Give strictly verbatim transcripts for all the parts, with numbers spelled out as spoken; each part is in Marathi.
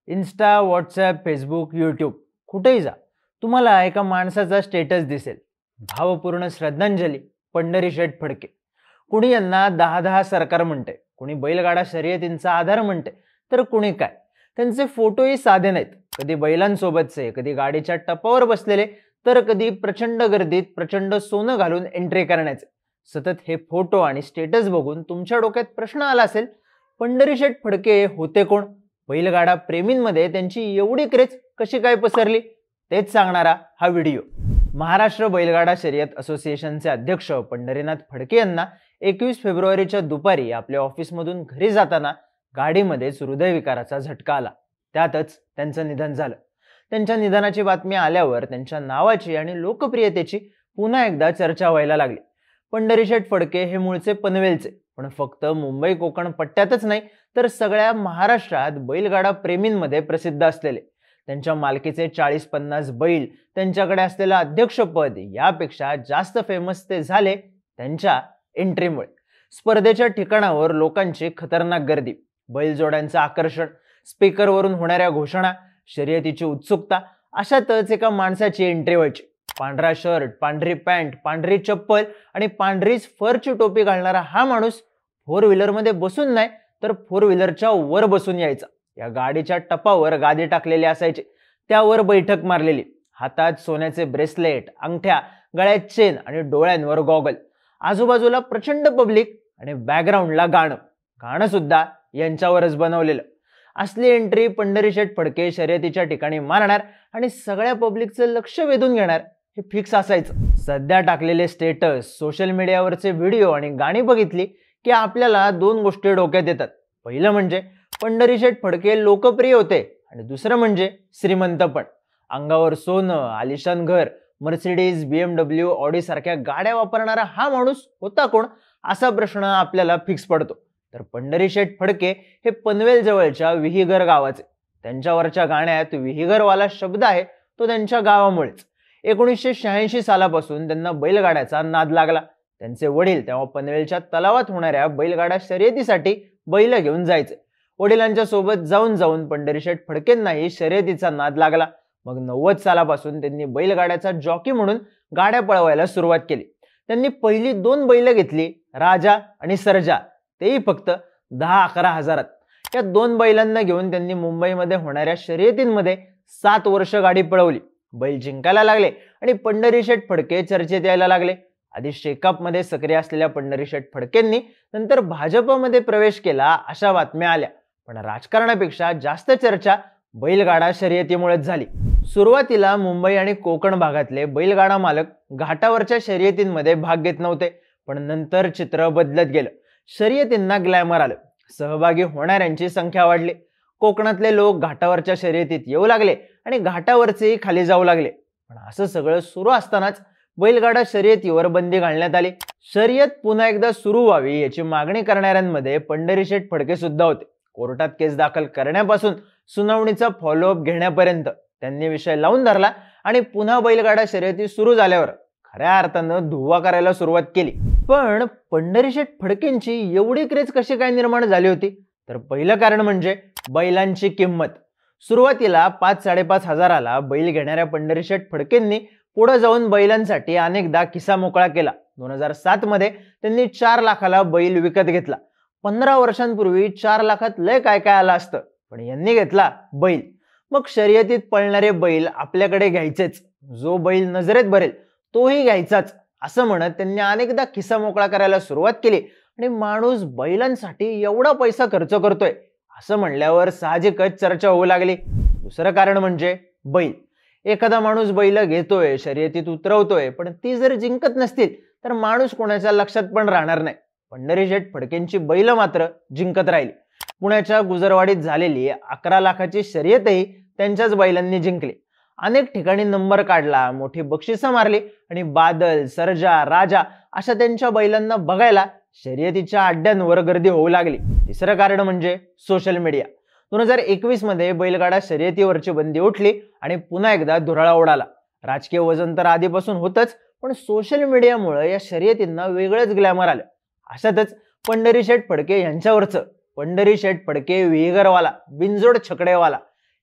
इन्स्टा, व्हॉट्सॲप, फेसबुक, यूट्यूब कुठेही जा, तुम्हाला एका माणसाचा स्टेटस दिसेल. भावपूर्ण श्रद्धांजली पंढरीशेठ फडके. कुणी यांना दहा दहा सरकार म्हणते, कुणी बैलगाडा शर्यतींचा आधार म्हणते, तर कुणी काय. त्यांचे फोटोही साधे नाहीत. कधी बैलांसोबतचे, कधी गाडीच्या टपावर बसलेले, तर कधी प्रचंड गर्दीत प्रचंड सोनं घालून एंट्री करण्याचे. सतत हे फोटो आणि स्टेटस बघून तुमच्या डोक्यात प्रश्न आला असेल, पंढरीशेठ फडके होते कोण? बैलगाडा प्रेमींमध्ये त्यांची एवढी क्रेज कशी काय पसरली, तेच सांगणारा हा व्हिडिओ. महाराष्ट्र बैलगाडा शर्यत असोसिएशनचे अध्यक्ष पंढरीनाथ फडके यांना एकवीस फेब्रुवारीच्या दुपारी आपल्या ऑफिसमधून घरी जाताना गाडीमध्येच हृदयविकाराचा झटका आला. त्यातच त्यांचं निधन झालं. त्यांच्या निधनाची बातमी आल्यावर त्यांच्या नावाची आणि लोकप्रियतेची पुन्हा एकदा चर्चा व्हायला लागली. पंढरीशेठ फडके हे मूळचे पनवेलचे, पण फक्त मुंबई कोकण पट्ट्यातच नाही तर सगळ्या महाराष्ट्रात बैलगाडा प्रेमींमध्ये प्रसिद्ध असलेले. त्यांच्या मालकीचे चाळीस पन्नास बैल, त्यांच्याकडे असलेलं अध्यक्षपद यापेक्षा जास्त फेमस ते झाले त्यांच्या एंट्रीमुळे. स्पर्धेच्या ठिकाणावर लोकांची खतरनाक गर्दी, बैलजोड्यांचं आकर्षण, स्पीकरवरून होणाऱ्या घोषणा, शर्यतीची उत्सुकता, अशातच एका माणसाची एंट्री व्हायची. पांढरा शर्ट, पांढरी पॅन्ट, पांढरी चप्पल आणि पांढरीच फरची टोपी घालणारा हा माणूस फोर व्हीलरमध्ये बसून नाही तर फोर व्हीलरच्या वर बसून यायचा. या गाडीच्या टपावर गादी टाकलेली असायची, त्यावर बैठक मारलेली, हातात सोन्याचे ब्रेसलेट, अंगठ्या, गळ्यात चेन आणि डोळ्यांवर गॉगल. आजूबाजूला प्रचंड पब्लिक आणि बॅकग्राऊंडला गाणं गाणं सुद्धा यांच्यावरच बनवलेलं. असली एंट्री पंढरीशेठ फडके शर्यतीच्या ठिकाणी मारणार आणि सगळ्या पब्लिकचं लक्ष वेधून घेणार हे फिक्स असायचं. सध्या टाकलेले स्टेटस, सोशल मीडियावरचे व्हिडिओ आणि गाणी बघितली की आपल्याला दोन गोष्टी डोक्यात येतात. पहिलं म्हणजे पंढरीशेठ फडके लोकप्रिय होते आणि दुसरं म्हणजे श्रीमंत पण. अंगावर सोनं, आलिशान घर, मर्सिडीज, बीएमडब्ल्यू, ऑडी सारख्या गाड्या वापरणारा हा माणूस होता कोण, असा प्रश्न आपल्याला फिक्स पडतो. तर पंढरीशेठ फडके हे पनवेल जवळच्या विहीगर गावाचे. त्यांच्यावरच्या गाण्यात विहीगरवाला शब्द आहे तो त्यांच्या गावामुळेच. एकोणीसशे शहाऐंशी सालापासून त्यांना बैलगाड्याचा नाद लागला. त्यांचे वडील तेव्हा पनवेलच्या तलावात होणाऱ्या बैलगाडा शर्यतीसाठी बैल घेऊन जायचे. वडिलांच्या सोबत जाऊन जाऊन पंढरीशेठ फडकेंनाही शर्यतीचा नाद लागला. मग नव्वद सालापासून त्यांनी बैलगाड्याचा जॉकी म्हणून गाड्या पळवायला सुरुवात केली. त्यांनी पहिली दोन बैल घेतली, राजा आणि सर्जा, तेही फक्त दहा अकरा हजारात. या दोन बैलांना घेऊन त्यांनी मुंबईमध्ये होणाऱ्या शर्यतींमध्ये सात वर्ष गाडी पळवली. बैल जिंकायला लागले आणि पंढरीशेठ फडके चर्चेत यायला लागले. आधी शेकापमध्ये सक्रिय असलेल्या पंढरीशेठ फडकेंनी नंतर भाजपमध्ये प्रवेश केला अशा बातम्या आल्या. पण राजकारणापेक्षा जास्त चर्चा बैलगाडा शर्यतीमुळेच झाली. सुरुवातीला मुंबई आणि कोकण भागातले बैलगाडा मालक घाटावरच्या शर्यतींमध्ये भाग घेत नव्हते, पण नंतर चित्र बदलत गेलं. शर्यतींना ग्लॅमर आलं, सहभागी होणाऱ्यांची संख्या वाढली. कोकणातले लोक घाटावरच्या शर्यतीत येऊ लागले आणि घाटावरचेही खाली जाऊ लागले. पण असं सगळं सुरू असतानाच बैलगाडा शर्यतीवर बंदी घालण्यात आली. शर्यत पुन्हा एकदा सुरू व्हावी याची मागणी करणाऱ्यांमध्ये पंढरीशेठ फडके सुद्धा होते. कोर्टात केस दाखल करण्यापासून सुनावणीचा फॉलोअप घेण्यापर्यंत त्यांनी विषय लावून धरला आणि पुन्हा बैलगाडा शर्यती सुरू झाल्यावर खऱ्या अर्थानं धुव्वा करायला सुरुवात केली. पण पंढरीशेठ फडकेंची एवढी क्रेज कशी काय निर्माण झाली होती? तर पहिलं कारण म्हणजे बैलांची किंमत. सुरुवातीला पाच साडेपाच हजाराला बैल घेणाऱ्या पंढरीशेठ फडकेंनी पुढे जाऊन बैलांसाठी अनेकदा खिसा मोकळा केला. दोन हजार सात मध्ये त्यांनी चार लाखाला बैल विकत घेतला. पंधरा वर्षांपूर्वी चार लाखात लय काय काय आलं असतं, पण यांनी घेतला बैल. मग शर्यतीत पळणारे बैल आपल्याकडे घ्यायचेच, जो बैल नजरेत भरेल तोही घ्यायचाच, असं म्हणत त्यांनी अनेकदा खिसा मोकळा करायला सुरुवात केली. आणि माणूस बैलांसाठी एवढा पैसा खर्च करतोय असं म्हणल्यावर साहजिकच चर्चा होऊ लागली. दुसरं कारण म्हणजे बैल. एखादा माणूस बैल घेतोय, शर्यतीत उतरवतोय, पण ती जर जिंकत नसतील तर माणूस कोणाच्या लक्षात पण राहणार नाही. पंढरीशेठ फडकेंची बैल मात्र जिंकत राहिली. पुण्याच्या गुजरवाडीत झालेली अकरा लाखाची शर्यतही त्यांच्याच बैलांनी जिंकली. अनेक ठिकाणी नंबर काढला, मोठी बक्षिसं मारली आणि बादल, सर्जा, राजा अशा त्यांच्या बैलांना बघायला शर्यतीच्या अड्ड्यांवर गर्दी होऊ लागली. तिसरं कारण म्हणजे सोशल मीडिया. दोन हजार एकवीस मध्ये बैलगाडा शर्यतीवरची बंदी उठली आणि पुन्हा एकदा धुराळा उडाला. राजकीय वजन तर आधीपासून होतच, पण सोशल मीडियामुळे या शर्यतींना वेगळंच ग्लॅमर आलं. अशातच पंढरीशेठ फडके यांच्यावरचं पंढरीशेठ फडके विहीगरवाला, बिनजोड छकडेवाला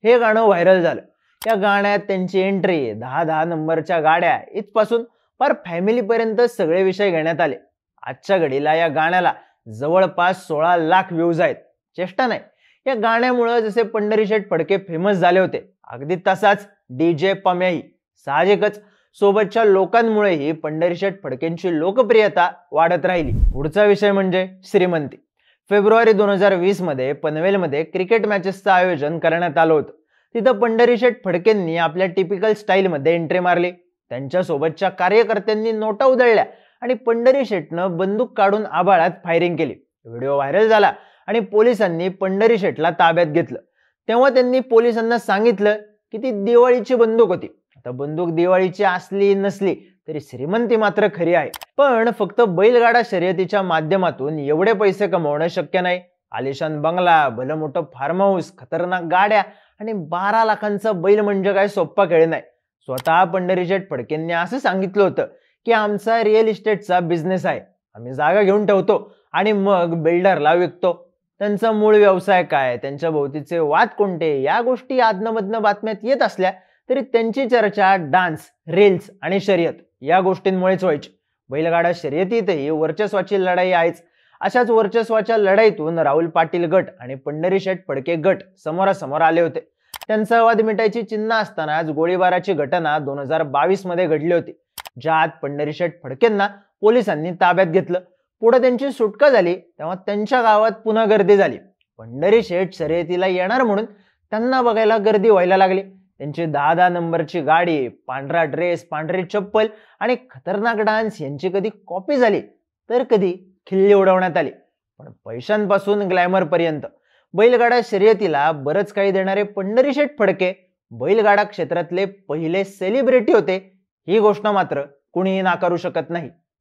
हे गाणं व्हायरल झालं. या गाण्यात त्यांची एंट्री, दहा दहा नंबरच्या गाड्या इथपासून फार फॅमिलीपर्यंत सगळे विषय घेण्यात आले. आजच्या घडीला या गाण्याला जवळपास सोळा लाख व्ह्यूज आहेत. चेष्टा नाही. या गाण्यामुळे जसे पंढरीशेठ फडके फेमस झाले होते, अगदी तसाच डीजे पम्याही. साहजिकच सोबतच्या लोकांमुळेही पंढरीशेठ फडकेंची लोकप्रियता वाढत राहिली. पुढचा विषय म्हणजे श्रीमंती. फेब्रुवारी दोन हजार वीस मध्ये पनवेलमध्ये क्रिकेट मॅचेसचं आयोजन करण्यात आलं होतं. तिथं पंढरीशेठ फडकेंनी आपल्या टिपिकल स्टाईलमध्ये एंट्री मारली. त्यांच्या सोबतच्या कार्यकर्त्यांनी नोटा उधळल्या आणि पंढरीशेठनं बंदूक काढून आभाळात फायरिंग केली. व्हिडिओ व्हायरल झाला आणि पोलिसांनी पंढरीशेठला ताब्यात घेतलं. तेव्हा त्यांनी पोलिसांना सांगितलं की ती दिवाळीची बंदूक होती. आता बंदूक दिवाळीची असली नसली तरी श्रीमंती मात्र खरी आहे. पण फक्त बैलगाडा शर्यतीच्या माध्यमातून एवढे पैसे कमवणं शक्य नाही. आलिशान बंगला, भलं मोठं फार्म हाऊस, खतरनाक गाड्या आणि बारा लाखांचा बैल म्हणजे काय सोप्पा खेळ नाही. स्वतः पंढरीशेठ फडकेंनी असं सांगितलं होतं की आमचा रिअल इस्टेटचा बिझनेस आहे. आम्ही जागा घेऊन ठेवतो आणि मग बिल्डरला विकतो. त्यांचा मूळ व्यवसाय काय, त्यांच्या भोवतीचे वाद कोणते, या गोष्टी आदनमधनं बातम्यात येत असल्या तरी त्यांची चर्चा डान्स, रील्स आणि शर्यत या गोष्टींमुळेच व्हायची. बैलगाडा शर्यतीतही वर्चस्वाची लढाई आहेच. अशाच वर्चस्वाच्या लढाईतून राहुल पाटील गट आणि पंढरीशेठ फडके गट समोरासमोर आले होते. त्यांचा वाद मिटायची चिन्ह असतानाच गोळीबाराची घटना दोन हजार बावीस मध्ये घडली होती, ज्यात पंढरीशेठ फडकेंना पोलिसांनी ताब्यात घेतलं. पुढे त्यांची सुटका झाली तेव्हा त्यांच्या गावात पुन्हा गर्दी झाली. पंढरीशेठ शर्यतीला येणार म्हणून त्यांना बघायला गर्दी व्हायला लागली. त्यांची दहा दहा नंबरची गाडी, पांढरा ड्रेस, पांढरी चप्पल आणि खतरनाक डान्स यांची कधी कॉपी झाली तर कधी खिल्ली उडवण्यात आली. पण पैशांपासून ग्लॅमर पर्यंत बैलगाडा शर्यतीला बरंच काही देणारे पंढरीशेठ फडके बैलगाडा क्षेत्रातले पहिले सेलिब्रिटी होते. ही गोष्ट मात्र कुणीही नाकारू शकत नाही.